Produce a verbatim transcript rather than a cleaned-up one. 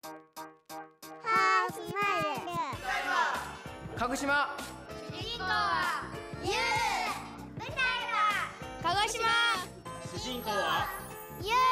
ハースマイル。 鹿児島。 主人公はユウ。舞台は鹿児島。 主人公はユウ。